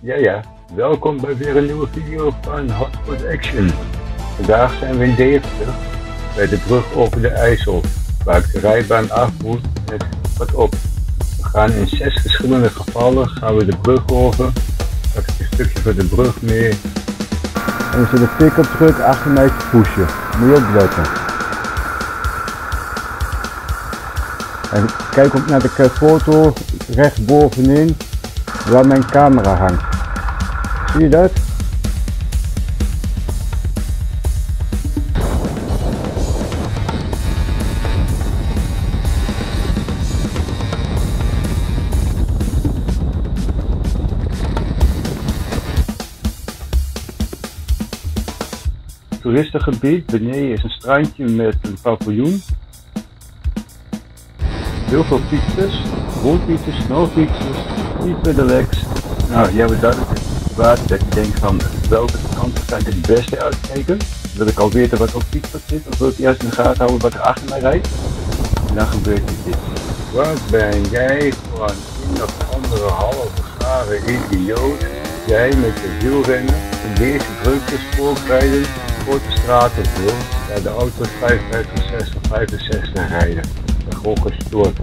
Ja, welkom bij weer een nieuwe video van Hotspot Action. Vandaag zijn we in Deventer, bij de brug over de IJssel, waar ik de rijbaan af moet met wat op. We gaan in 6 verschillende gevallen gaan we de brug over, pak ik een stukje van de brug mee. En er zit een pick-up truck achter mij te pushen, moet je opletten. En kijk ook naar de foto rechtsbovenin waar mijn camera hangt. Zie je dat? Toeristengebied, beneden is een strandje met een paviljoen. Heel veel fietsers, rolfietsers, snelfietsers, fietspedelecs. Nou, jij wordt duidelijk in de situatie dat je denkt van welke kant kan ik het beste uitkijken. Wil ik al weten wat op fietspad zit of wil ik eerst in de gaten houden wat er achter mij rijdt. En dan gebeurt dit. Wat ben jij voor een of andere halve gare idioot? Jij met je wielrennen in deze drukte spoorrijden voor de straten wil, waar de auto's 55, 60, 65 rijden. Dat is gewoon gestoord.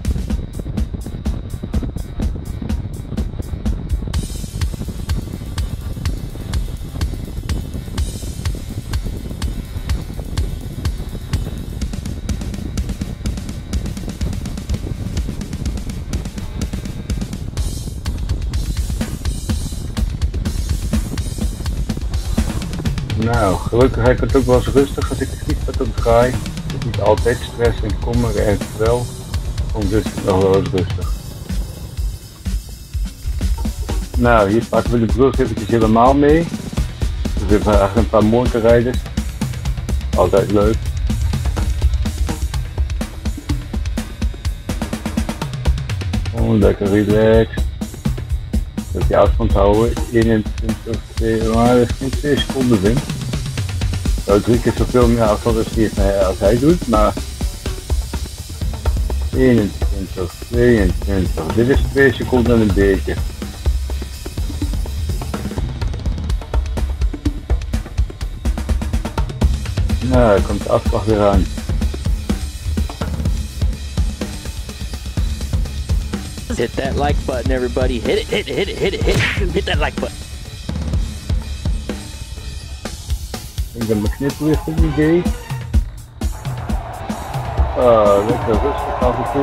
Nou, gelukkig heb ik het ook wel eens rustig als ik de fietspad op draai. Het is niet altijd stress en kommer en wel. Komt dus nog wel eens rustig. Nou, hier pakken we de brug eventjes helemaal mee. Dus we hebben eigenlijk een paar motorrijders. Altijd leuk. Gewoon lekker relaxed. Dat je afstand houden. 21, 2, maar dat is geen 2 seconden wind. Zou 3 keer zoveel meer afstand als hij doet, maar 21, 22, dit is 2 seconden en een beetje. Nou, dan komt de afslag weer aan. Hit that like button, everybody. Hit it, hit that like button. Ik ben mijn knipperlicht een idee. Lekker rustig af en toe.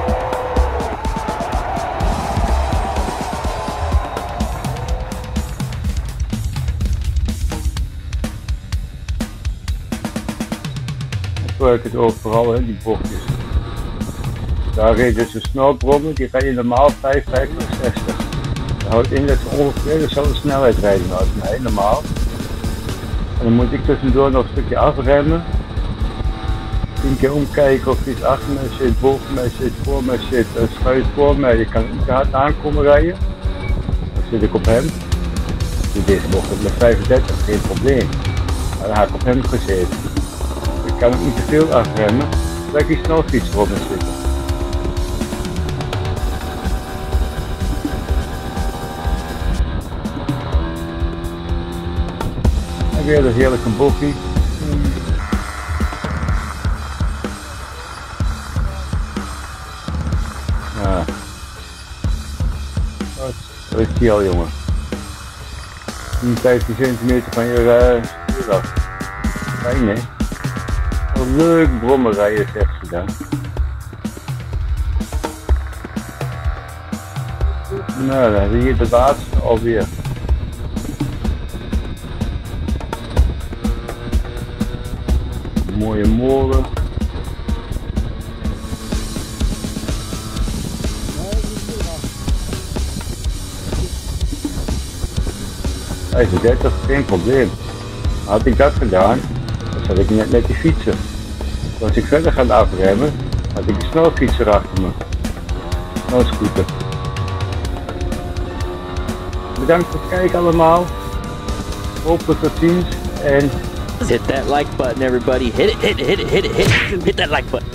Zo heb ik het overal, hè, die bochtjes. Daar reed dus een snelbrommer, die rijdt normaal 5, 50, 60. Dat houdt in dat ze ongeveer dezelfde snelheid rijden als mij, normaal. En dan moet ik tussendoor nog een stukje afremmen. 10 keer omkijken of iets achter mij zit, boven mij zit, voor mij zit. Dan schuift voor mij, je kan niet te hard aankomen rijden. Dan zit ik op hem. In deze bocht met 35, geen probleem. Maar dan heb ik op hem gezeten. Ik kan ook niet te veel afremmen, zodat ik die snelfiets erop moet zitten. En weer een heerlijke bochie. Ja. Wat is die al, jongen? 15 centimeter van je stuur af. Fijn, hè? Wat leuk brommen rijden, zegt ze dan. Nou, dan hebben we hier de laatste alweer. Mooie molen. Hij is 30, geen probleem. Had ik dat gedaan, dan zat ik net met die fietsen. Als ik verder ga afremmen, had ik een snelfietser achter me. Snelscooter. Bedankt voor het kijken allemaal. Hopelijk tot ziens en Hit that like button, everybody. Hit it, hit that like button.